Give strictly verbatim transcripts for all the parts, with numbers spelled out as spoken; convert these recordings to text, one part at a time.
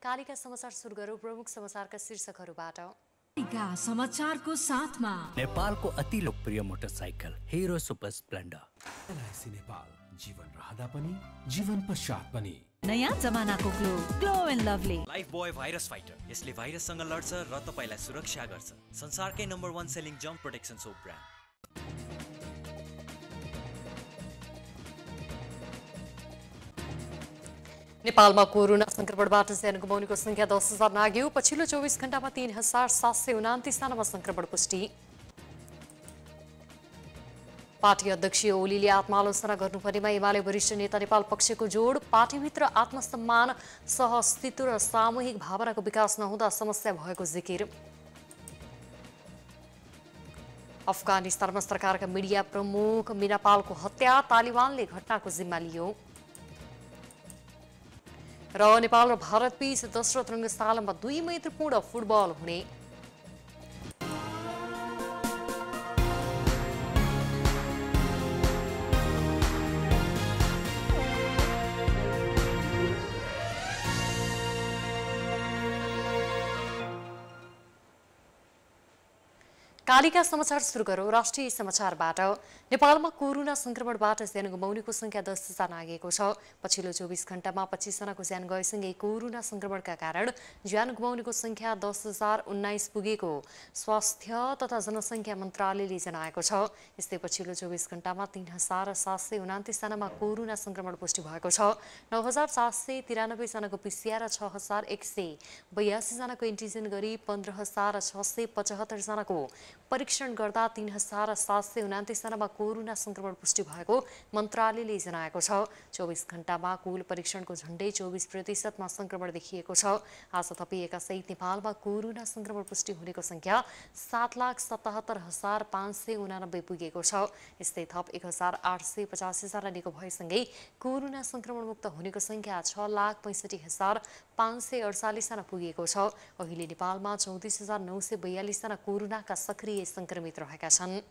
कालिका समाचार सुरु गरौँ प्रमुख समाचारका शीर्षकहरूबाट। कालिका समाचारको साथमा नेपालको अति लोकप्रिय motorcycle Hero Super Splendor. LIC Nepal, जीवन रहँदा पनि जीवन पश्चात पनि। नयाँ जमानाको Glow Glow and Lovely Lifebuoy virus fighter, यसले भाइरससँग लड्छ र तपाईलाई सुरक्षा गर्छ। संसारकै नम्बर वन सेलिङ जम्प प्रोटेक्सन सोप ब्रान्ड। नेपालमा कोरोना संक्रमणबाट ज्यान गुमाउनेको संख्या दस हजार नाग्यो। पछिल्लो चौबिस घण्टामा तीन हजार सात सय उनातिस जनामा संक्रमण पुष्टि। पार्टी अध्यक्ष ओलीले आत्मालोचना गर्नुपर्नेमा एमाले वरिष्ठ नेता नेपाल पक्षको जोड। पार्टीभित्र आत्मसम्मान सहअस्तित्व र सामूहिक भावनाको विकास नहुँदा समस्या भएको जिकिर। अफगानिस्तानमा सरकारका मिडिया प्रमुख मिनापालको हत्या, तालिबानले घटनाको जिम्मा लियो। र नेपाल र भारत बीच दशरथ रङ्गशालामा दुई मैत्रीपूर्ण फुटबल हुने। कालिका समाचार सुरु गरौँ राष्ट्रिय समाचारबाट। नेपालमा कोरोना संक्रमणबाट ज्यान गुमाउनेको संख्या दस हजार नागेको छ। पछिल्लो चौबिस घण्टामा पच्चिस जनाको ज्यान गएसँगै कोरोना संक्रमणका कारण ज्यान गुमाउनेको संख्या दस हजार उन्नाइस पुगेको स्वास्थ्य तथा जनसङ्ख्या मन्त्रालयले जनाएको छ। यस्तै पछिल्लो चौबिस घण्टामा तीन हजार सात सय उनातिस जनामा कोरोना संक्रमण पुष्टि भएको छ। नौ हजार सात सय तिरानब्बे जनाको पिसिआर र छ हजार एक सय बयासी जनाको एन्टिजेन गरी पन्ध्र हजार छ सय पचहत्तर जनाको परीक्षण गर्दा तीन हजार सात सय उनातिस जनामा कोरोना संक्रमण पुष्टि भएको मन्त्रालयले जनाएको छ। चौबिस घण्टामा कुल परीक्षणको झण्डै चौबिस प्रतिशतमा संक्रमण देखिएको छ। आज थपिएका सहित नेपालमा कोरोना संक्रमण पुष्टि हुनेको संख्या सात लाख सतहत्तर हजार पाँच सय उनानब्बे पुगेको छ। यस्तै थप एक हजार आठ सय पचासी जना निको भएसँगै कोरोना संक्रमण मुक्त हुनेको संख्या छ लाख पैँसठी हजार पाँच सय अडचालिस जना पुगेको छ। अहिले नेपालमा चौतिस हजार नौ सय बयालिस जना कोरोनाका सक्रिय संक्रमित रहेका छन्।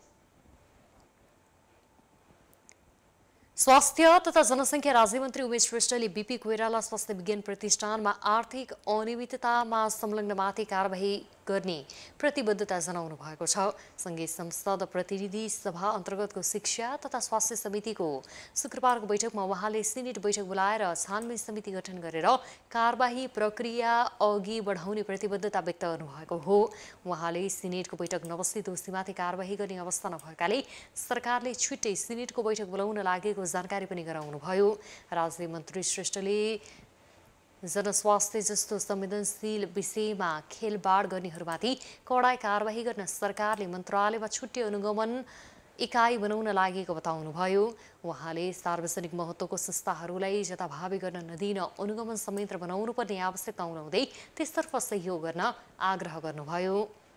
स्वास्थ्य तथा जनसङ्ख्या राज्यमन्त्री उमेश श्रेष्ठले बीपी कोइराला स्वास्थ्य विज्ञान प्रतिष्ठानमा आर्थिक अनियमिततामा संलग्नमाथि कारबाही गर्ने प्रतिबद्धता जनाउनु भएको छ। सँगै संसद प्रतिनिधि सभा अन्तर्गतको शिक्षा तथा स्वास्थ्य समितिको शुक्रबारको बैठकमा उहाँले सिनेट बैठक बोलाएर छानबिन समिति गठन गरेर कारबाही प्रक्रिया अघि बढाउने प्रतिबद्धता व्यक्त गर्नुभएको हो। उहाँले सिनेटको बैठक नबस्दै दोषीमाथि कारबाही गर्ने अवस्था नभएकाले सरकारले छिट्टै सिनेटको बैठक बोलाउन लागेको जानकारी पनि गराउनुभयो। राज्यमन्त्री श्रेष्ठले जनस्वास्थ्य जस्तो संवेदनशील विषयमा खेलबाड गर्नेहरूमाथि कडा कारबाही गर्न सरकारले मन्त्रालयमा छुट्टै अनुगमन इकाइ बनाउन लागेको बताउनुभयो। उहाँले सार्वजनिक महत्त्वको संस्थाहरूलाई जताभावी गर्न नदिन अनुगमन संयन्त्र बनाउनु पर्ने आवश्यकता उनाउँदै त्यसतर्फ सहयोग गर्न आग्रह गर्नुभयो।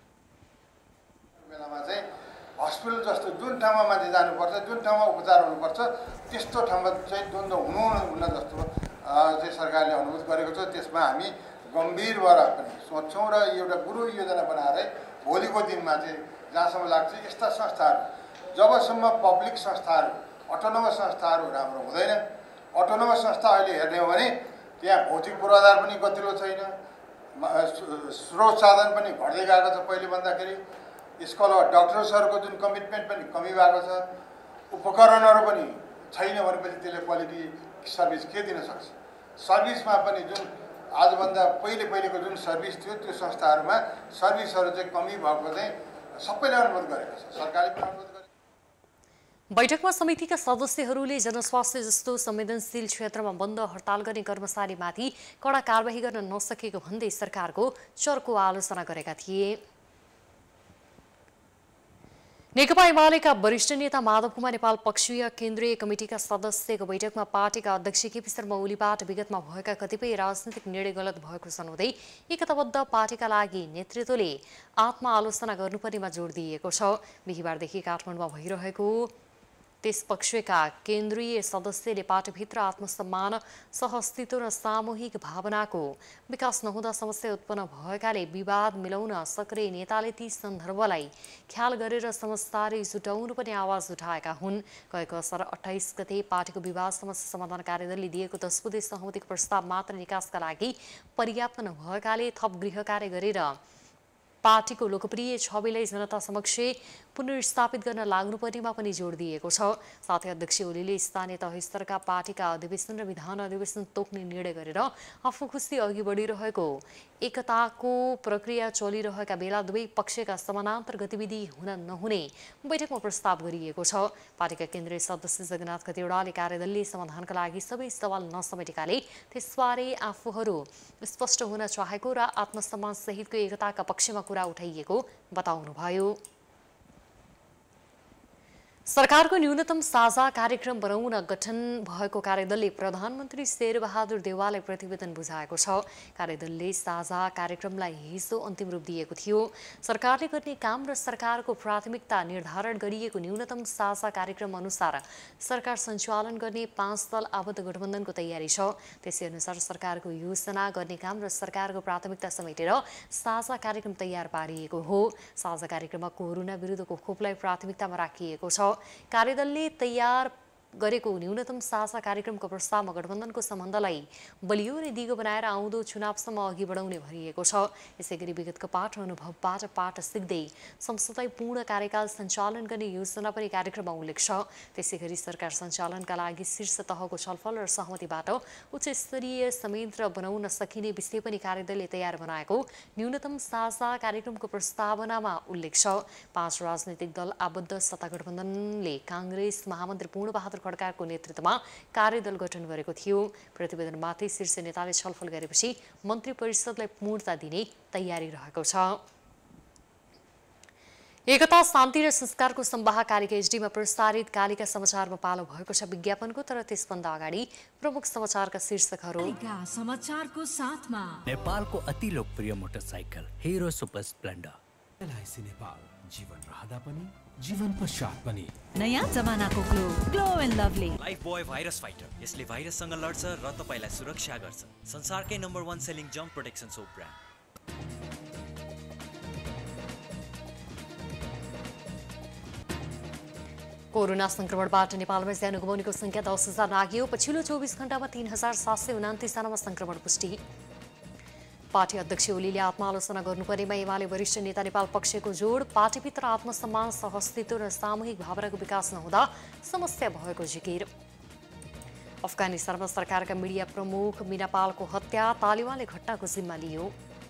हस्पिटल जस्तो जुन ठाउँमा मान्छे जानुपर्छ, जुन ठाउँमा उपचार हुनुपर्छ, त्यस्तो ठाउँमा चाहिँ द्वन्द्व हुनु हुन्न जस्तो चाहिँ सरकारले अनुरोध गरेको छ। त्यसमा हामी गम्भीर भएर पनि सोच्छौँ र एउटा गुरु योजना बनाएर भोलिको दिनमा चाहिँ जहाँसम्म लाग्छ यस्ता संस्थाहरू, जबसम्म पब्लिक संस्थाहरू अटोनोमस संस्थाहरू राम्रो हुँदैन। अटोनोमस संस्था अहिले हेर्ने हो भने त्यहाँ भौतिक पूर्वाधार पनि गतिलो छैन, स्रोत साधन पनि घट्दै गएको छ पहिले भन्दाखेरि। यसको अलावा डक्टर्सहरूको जुन कमिटमेन्ट पनि कमी भएको छ, उपकरणहरू पनि छैन भनेपछि त्यसले क्वालिटी सर्भिस के दिन सक्छ। सर्भिसमा पनि जुन आजभन्दा पहिले पहिलेको जुन सर्भिस थियो त्यो संस्थाहरूमा सर्भिसहरू चाहिँ कमी भएको चाहिँ सबैले अनुरोध गरेको छ, सरकारले पनि अनुरोध गरेको छ। बैठकमा समितिका सदस्यहरूले जनस्वास्थ्य जस्तो संवेदनशील क्षेत्रमा बन्द हडताल गर्ने कर्मचारीमाथि कडा कारबाही गर्न नसकेको भन्दै सरकारको चर्को आलोचना गरेका थिए। नेकपा एमालेका वरिष्ठ नेता माधव कुमार नेपाल पक्षीय केन्द्रीय कमिटिका सदस्यको बैठकमा पार्टीका अध्यक्ष केपी शर्मा ओलीबाट विगतमा भएका कतिपय राजनीतिक निर्णय गलत भएको सनाउँदै एकताबद्ध पार्टीका लागि नेतृत्वले आत्मआलोचना गर्नुपर्नेमा जोड दिएको छ। बिहिबारदेखि काठमाडौँमा भइरहेको त्यस पक्षका केन्द्रीय सदस्यले पार्टीभित्र आत्मसम्मान सहअस्तित्व र सामूहिक भावनाको विकास नहुँदा समस्या उत्पन्न भएकाले विवाद मिलाउन सक्रिय नेताले ती सन्दर्भलाई ख्याल गरेर समझदारी जुटाउनु पनि आवाज उठाएका हुन्। गएको असार अठाइस गते पार्टीको विवाद समस्या समाधान कार्यदलले दिएको दस बुँदे सहमतिको प्रस्ताव मात्र निकासका लागि पर्याप्त नभएकाले थप गृह कार्य गरेर पार्टीको लोकप्रिय छविलाई जनता समक्ष पुनर्स्थापित गर्न लाग्नुपर्नेमा पनि जोड दिएको छ। साथै अध्यक्ष ओलीले स्थानीय तह स्तरका पार्टीका अधिवेशन र विधान अधिवेशन तोक्ने निर्णय गरेर आफू खुसी अघि बढिरहेको एकताको प्रक्रिया चलिरहेका बेला दुवै पक्षका समानान्तर गतिविधि हुन नहुने बैठकमा प्रस्ताव गरिएको छ। पार्टीका केन्द्रीय सदस्य जगन्नाथ खतिवड़ाले कार्यदलले समाधानका लागि सबै सवाल नसमेटेकाले त्यसबारे आफूहरू स्पष्ट हुन चाहेको र आत्मसम्मान सहितको एकताका पक्षमा कुरा उठाइएको बताउनुभयो। सरकारको न्यूनतम साझा कार्यक्रम बनाउन गठन भएको कार्यदलले प्रधानमन्त्री शेरबहादुर देउवालाई प्रतिवेदन बुझाएको छ। कार्यदलले साझा कार्यक्रमलाई हिजो अन्तिम रूप दिएको थियो। सरकारले गर्ने काम र सरकारको प्राथमिकता निर्धारण गरिएको न्यूनतम साझा कार्यक्रम अनुसार सरकार सञ्चालन गर्ने पाँच दल आबद्ध गठबन्धनको तयारी छ। त्यसै अनुसार सरकारको योजना गर्ने काम र सरकारको प्राथमिकता समेटेर साझा कार्यक्रम तयार पारिएको हो। साझा कार्यक्रममा कोरोना विरुद्धको खोपलाई प्राथमिकतामा राखिएको छ। कार्यदलले तयार गरेको न्यूनतम साझा कार्यक्रमको प्रस्तावमा गठबन्धनको सम्बन्धलाई बलियो र दिगो बनाएर आउँदो चुनावसम्म अघि बढाउने भनिएको छ। यसैगरी विगतको पाठ र अनुभवबाट पाठ सिक्दै संसदलाई पूर्ण कार्यकाल सञ्चालन गर्ने योजना पनि कार्यक्रममा उल्लेख छ। त्यसैगरी सरकार सञ्चालनका लागि शीर्ष तहको छलफल र सहमतिबाट उच्च स्तरीय संयन्त्र बनाउन सकिने विषय पनि कार्यदलले तयार बनाएको न्यूनतम साझा कार्यक्रमको प्रस्तावनामा उल्लेख छ। पाँच राजनैतिक दल आबद्ध सत्ता गठबन्धनले काङ्ग्रेस महामन्त्री पूर्णबहादुर खड्काको नेतृत्वमा कार्यदल गठन गरेको थियो। प्रतिवेदनमाथि शीर्ष नेताले छलफल गरेपछि मन्त्री परिषदलाई पूर्णता दिने तयारी रहेको छ। एकता शान्ति र संस्कारको सम्वाह कालिका एचडीमा प्रसारित कालिका समाचारमा पालो भएको छ विज्ञापनको। तर त्यसभन्दा अगाडि प्रमुख समाचारका शीर्षकहरू। कालिका समाचारको साथमा नेपालको अति लोकप्रिय motorcycle Hero Super Splendor. LIC Nepal, जीवन रहँदा पनि जीवन पश्चात पनि नयाँ जमानाको Glow Glow and Lovely Lifebuoy virus fighter, यसले भाइरससँग लड्छ र तपाईलाई सुरक्षा गर्छ। संसारकै नम्बर वान सेलिङ जम्प प्रोटेक्सन सोप ब्रान्ड। कोरोना संक्रमणबाट नेपालमा ज्यान गुमाउनेको संख्या दस हजार नाग्यो। पछिल्लो चौबिस घण्टामा तीन हजार सात सय उनातिस जनामा संक्रमण पुष्टि। पार्टी अध्यक्ष ओलीले आत्मालोचना गर्नुपर्नेमा एमाले वरिष्ठ नेता नेपाल पक्षको जोड। पार्टीभित्र आत्मसम्मान सहअस्तित्व र सामूहिक भावनाको विकास नहुँदा समस्या भएको जिकिर। अफगानिस्तानमा सरकारका मिडिया प्रमुख मीनापालको हत्या, तालिबानले घटनाको जिम्मा लियो।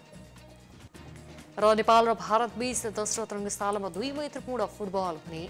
र नेपाल र भारत बीच दशरथ रङ्गशालामा दुई मैत्रीपूर्ण फुटबल हुने।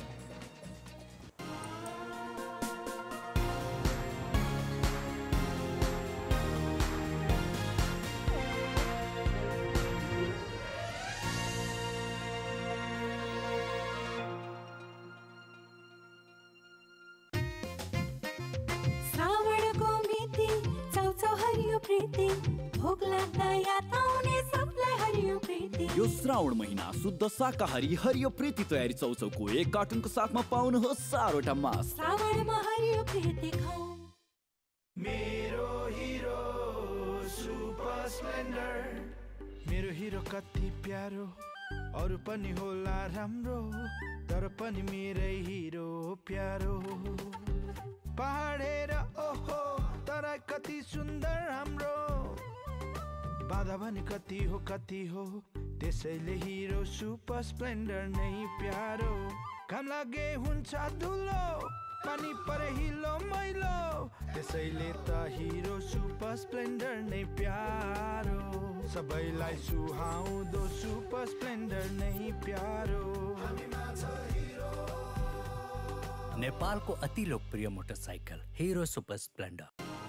यो श्रावण महिना शुद्ध शाकाहारी हरियो प्रीति तयारी चौचौको एक कार्टुनको साथमा पाउनुहोस् चारवटा मास। श्रावणमा हरियो प्रीति खाऊ। मेरो हिरो सुपर स्प्लेन्डर, मेरो हिरो कति प्यारो, अरु पनि होला राम्रो, तर पनि मेरै हिरो प्यारो। पहाडेर ओहो तर कति सुन्दर हाम्रो, बाधा भने कति हो कति हो, त्यसैले हिरो सुपर स्प्लेन्डर नै प्यारो। घाम लागे हुन्छ धुलो, पानी परे हिलो मैलो, त्यसैले त हिरो सुपर स्प्लेन्डर नै प्यारो। सबैलाई सुहाउँदो सुपर स्प्लेन्डर नै प्यारो। नेपालको अति लोकप्रिय मोटरसाइकल हिरो सुपर स्प्लेन्डर।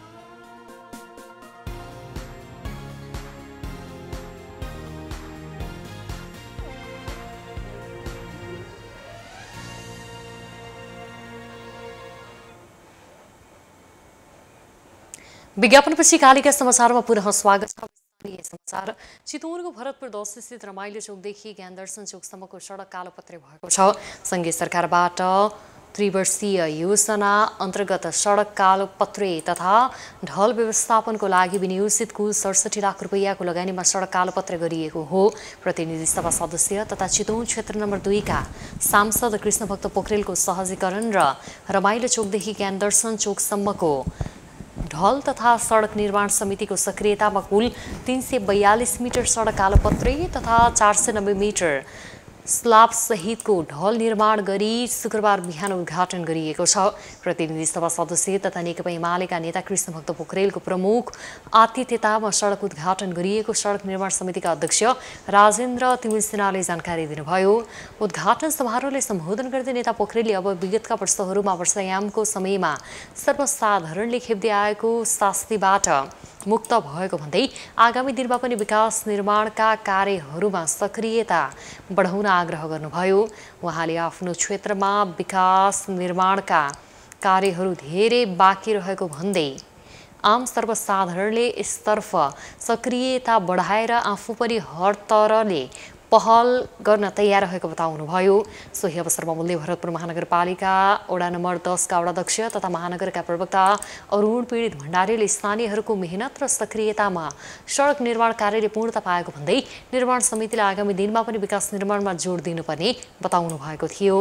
विज्ञापनपछि कालिका समाचारमा पुनः स्वागत छ। स्थानीय समाचार। चितवनको भरतपुर दस स्थित रमाइलो चौकदेखि ज्ञानदर्शन चौकसम्मको सडक कालोपत्रे भएको छ। सङ्घीय सरकारबाट त्रिवर्षीय योजना अन्तर्गत सडक कालोपत्रे तथा ढल व्यवस्थापनको लागि विनियोजित कुल सडसठी लाख रुपैयाँको लगानीमा सडक कालोपत्र गरिएको हो। प्रतिनिधि सभा सदस्य तथा चितवन क्षेत्र नम्बर दुईका सांसद कृष्णभक्त पोखरेलको सहजीकरण र रमाइलो चोकदेखि ज्ञान दर्शन चोकसम्मको ढल तथा सडक निर्माण समितिको सक्रियतामा कुल तीन सय बयालिस मिटर सडक कालोपत्रे तथा चार सय नब्बे मिटर स्लाब सहितको ढल निर्माण गरी शुक्रबार बिहान उद्घाटन गरिएको छ। प्रतिनिधि सभा सदस्य तथा नेकपा एमालेका नेता कृष्णभक्त पोखरेलको प्रमुख आतिथ्यतामा सडक उद्घाटन गरिएको सडक निर्माण समितिका अध्यक्ष राजेन्द्र तिमिल सिन्हाले जानकारी दिनुभयो। उद्घाटन समारोहलाई सम्बोधन गर्दै नेता पोखरेलले अब विगतका वर्षहरूमा वर्षायामको समयमा सर्वसाधारणले खेप्दै आएको शास्तिबाट मुक्त भएको भन्दै आगामी दिनमा पनि विकास निर्माणका कार्यहरूमा सक्रियता बढाउन आग्रह गर्नुभयो। उहाँले आफ्नो क्षेत्रमा विकास निर्माणका कार्यहरू धेरै बाँकी रहेको भन्दै आम सर्वसाधारणले यसतर्फ सक्रियता बढाएर आफू पनि हर तरले पहल गर्न तयार रहेको बताउनुभयो। सोही अवसरमा बोल्दै भरतपुर महानगरपालिका वडा नम्बर दसका वडाध्यक्ष तथा महानगरका प्रवक्ता अरुण पीडित भण्डारीले स्थानीयहरूको मेहनत र सक्रियतामा सडक निर्माण कार्यले पूर्णता पाएको भन्दै निर्माण समितिले आगामी दिनमा पनि विकास निर्माणमा जोड दिनुपर्ने बताउनु भएको थियो।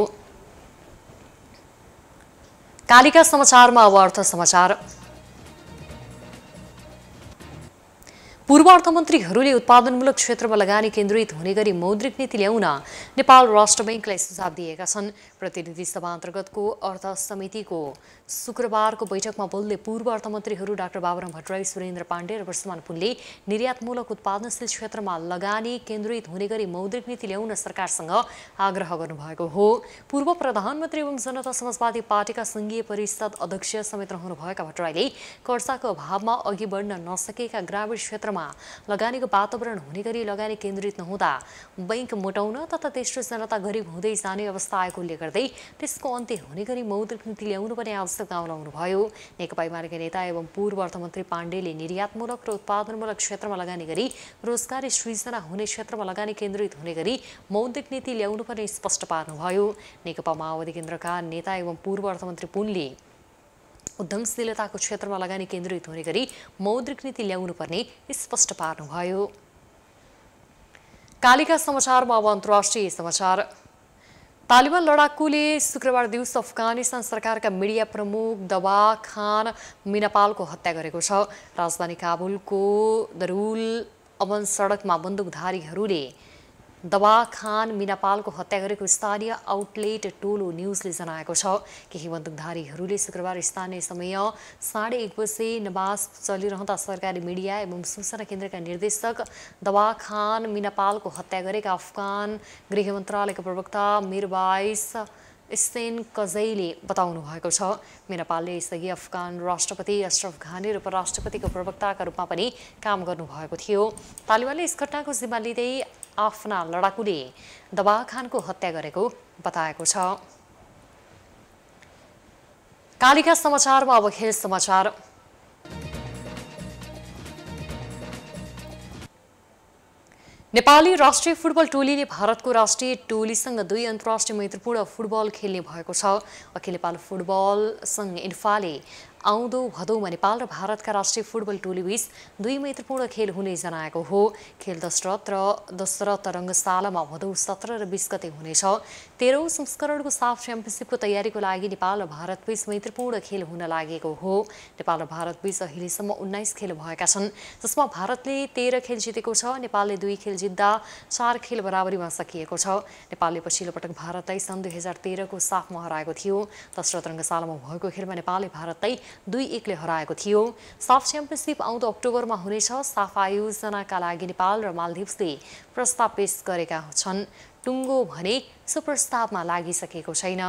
कालिका समाचारमा अब अर्थ समाचार। पूर्व अर्थमन्त्रीहरूले उत्पादनमूलक क्षेत्रमा लगानी केन्द्रित हुने गरी मौद्रिक नीति ल्याउन नेपाल राष्ट्र बैंकलाई सुझाव दिएका छन्। प्रतिनिधि सभा अन्तर्गतको अर्थ समितिको शुक्रबारको बैठकमा बोल्दै पूर्व अर्थमन्त्रीहरू डाक्टर बाबुराम भट्टराई, सुरेन्द्र पाण्डे र वर्षमान पुनले निर्यातमूलक उत्पादनशील क्षेत्रमा लगानी केन्द्रित हुने गरी मौद्रिक नीति ल्याउन सरकारसँग आग्रह गर्नुभएको हो। पूर्व प्रधानमन्त्री एवं जनता समाजवादी पार्टीका संघीय परिषद अध्यक्ष समेत रहनुभएका भट्टराईले कर्जाको अभावमा अघि बढ्न नसकेका ग्रामीण क्षेत्रमा लगानीको वातावरण हुने गरी लगानी केन्द्रित नहुँदा बैंक मोटाउन तथा तेस्रो जनता गरिब हुँदै जाने अवस्था आएको उल्लेख गर्दै त्यसको अन्त्य हुने गरी मौद्रिक नीति ल्याउनु पर्ने आवश्यकता उठाउनुभयो। नेकपा एमालेका नेता एवं पूर्व अर्थमन्त्री पाण्डेले निर्यातमूलक र उत्पादनमूलक क्षेत्रमा लगानी गरी रोजगारी सृजना हुने क्षेत्रमा लगानी केन्द्रित हुने गरी मौद्रिक नीति ल्याउनु पर्ने स्पष्ट पार्नुभयो। नेकपा माओवादी केन्द्रका नेता एवं पूर्व अर्थमन्त्री पुनले उद्यमशीलताको क्षेत्रमा लगानी केन्द्रित हुने गरी मौद्रिक नीति ल्याउनु पर्ने स्पष्ट पार्नुभयो। कालिका समाचारमा अब अन्तर्राष्ट्रिय समाचार। तालिबान लडाकुले शुक्रबार दिउँसो अफगानिस्तान सरकारका मिडिया प्रमुख दवा खान मिनापालको हत्या गरेको छ। राजधानी काबुलको दरुल अमन सडकमा बन्दुकधारीहरूले दवा खान मिनापालको हत्या गरेको स्थानीय आउटलेट टोलो न्युजले जनाएको छ। केही बन्दुकधारीहरूले शुक्रबार स्थानीय समय साढे एक बजे नमाज चलिरहँदा सरकारी मिडिया एवं सूचना केन्द्रका निर्देशक दवा खान मिनापालको हत्या गरेका अफगान गृह मन्त्रालयका प्रवक्ता मिरवाइस स्टेन कजैले बताउनु भएको छ। मिनापालले यसअघि अफगान राष्ट्रपति अशरफ घानी र उपराष्ट्रपतिको प्रवक्ताका रूपमा पनि काम गर्नुभएको थियो। तालिबानले यस घटनाको जिम्मा लिँदै आफ्ना लडाकुले दवा खानको हत्या गरेको बताएको छ। कालिका समाचारमा अब खेल समाचार। नेपाली राष्ट्रिय फुटबल टोलीले भारतको राष्ट्रिय टोलीसँग दुई अन्तर्राष्ट्रिय मैत्रीपूर्ण फुटबल खेल्ने भएको छ। अखिल नेपाल फुटबल संघ इन्फाले आउँदो भदौमा नेपाल र भारतका राष्ट्रिय फुटबल टोलीबीच दुई मैत्रीपूर्ण खेल हुने जनाएको हो। खेल दशरथ र दशरथ रङ्गशालामा भदौ सत्र र बीस गते हुनेछ। तेह्रौं संस्करणको साफ च्याम्पियनसिपको तयारीको लागि नेपाल र भारतबीच मैत्रीपूर्ण खेल हुन लागेको हो। नेपाल र भारतबीच अहिलेसम्म उन्नाइस खेल भएका छन्, जसमा भारतले तेह्र खेल जितेको छ। नेपालले दुई खेल जित्दा चार खेल बराबरीमा सकिएको छ। नेपालले पछिल्लो पटक भारतलाई सन् दुई हजार तेह्रको साफमा हराएको थियो। दशरथ रङ्गशालामा भएको खेलमा नेपालले भारतलाई दुई एकले हराएको थियो। साफ च्याम्पियनसिप आउँदो अक्टोबरमा हुनेछ। साफ आयोजनाका लागि नेपाल र मालदिप्सले प्रस्ताव पेश गरेका छन्। टुङ्गो भने सो प्रस्तावमा लागिसकेको छैन।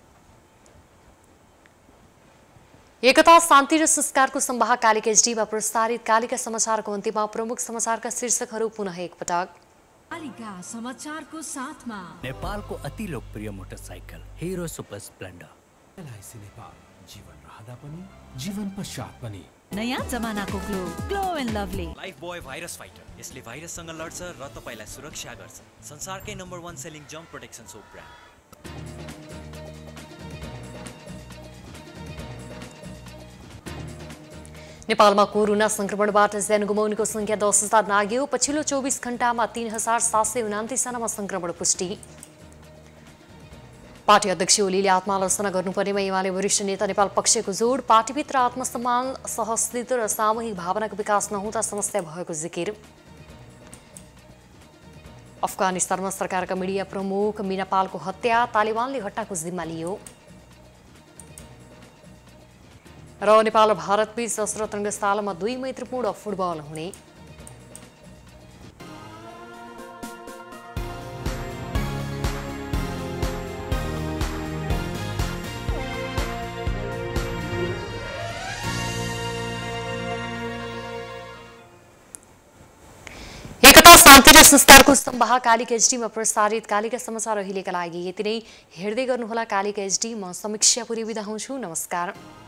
एकता, शान्ति र संस्कारको संवाहक कालिका एचडीमा प्रसारित कालिका समाचारको अन्त्यमा प्रमुख समाचारका शीर्षकहरू पुनः एकपटक। कालिका समाचारको साथमा नेपालको अति लोकप्रिय motorcycle Hero Super Splendor. LIC Nepal, जीवन रहँदा पनि जीवन पश्चात पनि नयाँ जमानाको Glow Glow and Lovely Lifebuoy virus fighter. यसले भाइरससँग लड्छ र तपाईलाई सुरक्षा गर्छ। संसारकै नम्बर वन सेलिङ जम्प प्रोटेक्सन सोप ब्रान्ड। नेपालमा कोरोना संक्रमणबाट ज्यान गुमाउनेको संख्या दस हजार नाग्यो। पछिल्लो चौबिस घण्टामा तीन हजार सात सय उनान्तिस जनामा संक्रमण पुष्टि। पार्टी अध्यक्ष ओलीले आत्मालोचना गर्नुपर्नेमा एमाले वरिष्ठ नेता नेपाल पक्षको जोड। पार्टीभित्र आत्मसम्मान सहस्थित र सामूहिक भावनाको विकास नहुँदा समस्या भएको जिकिर। अफगानिस्तानमा सरकारका मिडिया प्रमुख मीना पालको हत्या, तालिबानले घटनाको जिम्मा लियो। र नेपाल र भारतबीच सशस्त्र रङ्गस्थलमा दुई मैत्रीपूर्ण फुटबल हुने। एकता शान्ति र संस्कारको स्तम्भ कालिका एचडीमा प्रसारित कालिका समाचार अहिलेका लागि यति नै। हेर्दै गर्नुहोला कालिका एचडी। म समीक्षा पुरी बिदा हुन्छु। नमस्कार।